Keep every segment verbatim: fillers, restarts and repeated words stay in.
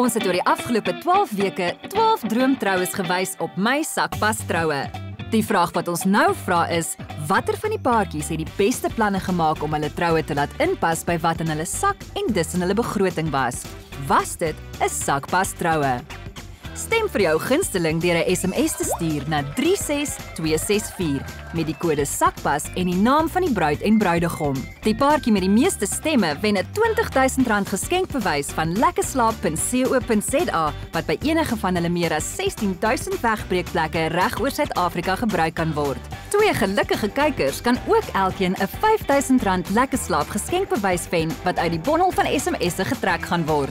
Ons het oor die afgelope twaalf weke twaalf droomtroues gewys op My Sakpas Troue. Die vraag wat ons nou vra is, watter van die paartjies het die beste planne gemaak om hulle troue te laat inpas by wat in hulle sak en dus in hulle begroting was? Was dit 'n Sakpas Troue? Stem vir jou gunsteling deur 'n S M S te stuur na drie ses twee ses vier met die kode SAKPAS en die naam van die bruid en bruidegom. Die paartjie met die meeste stemme wen 'n twintig duisend rand geskenkbewys van lekkerslaap punt co punt za wat by enige van hulle meer as sestien duisend wegbreekplekke reg oor Suid-Afrika gebruik kan word. Twee gelukkige kykers kan ook elkeen 'n vyf duisend rand lekkerslaap geskenkbewys wen wat uit die bondel van S M S'e getrek gaan word.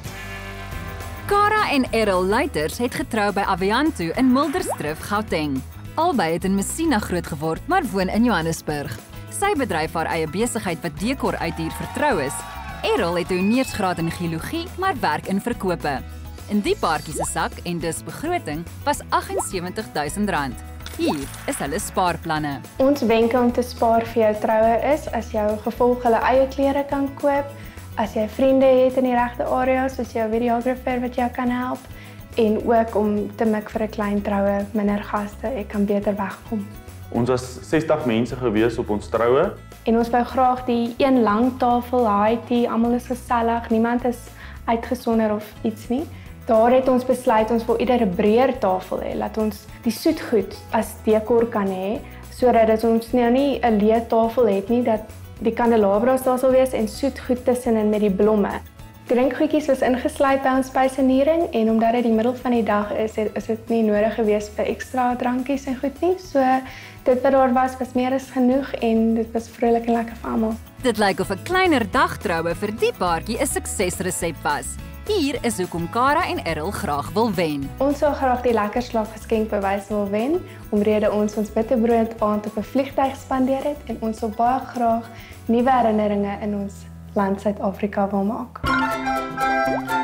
Cara en Errol Luiters het getrou by Avianto in Muldersdrift, Gauteng. Albei het in Messina groot geword, maar woon in Johannesburg. Sy bedryf haar eie besigheid wat dekor uithuur vir troues. Errol het 'n honeursgraad in geologie, maar werk in verkope. In die paartjie se sak en dus begroting was aggensewentig duisend rand. Hier is hulle spaarplanne. Ons wenke om te spaar vir jou troue is as jou gevolg hulle eie klere kan koop, as jy vriende het in die regte areas, soos jou videographer wat jou kan help, en ook om te mik vir 'n klein troue, minder gaste, ek kan beter wegkom. Ons was sestig mense gewees op ons troue. En ons wou graag die een lang tafel, high tea, almal is gesellig, niemand is uitgesonder of iets nie. Daar het ons besluit ons wil ieder 'n breër tafel hê, laat ons die soetgoed as dekor kan hê, sodat ons nou nie 'n leë tafel het nie, dat die kandelabra's daar sal wees en soetgoed tussenin met die blomme. Drinkgoedjies was ingesluit by ons spyseniering en omdat dit die middel van die dag is, is dit nie nodig gewees vir ekstra drankies en goed nie. So dit wat daar was, was meer as genoeg en dit was vrolik en lekker vir almal. Dit lyk of 'n kleiner dagtroue vir die paartjie 'n suksesresep was. Hier is hoekom Cara en Errol graag wil wen. Ons sou graag die lekkerslaap geskenkbewys wil wen, omrede ons ons bitterbrood aand op 'n vliegtuig spandeer het en ons sou baie graag nuwe herinneringe in ons land Suid-Afrika wil maak.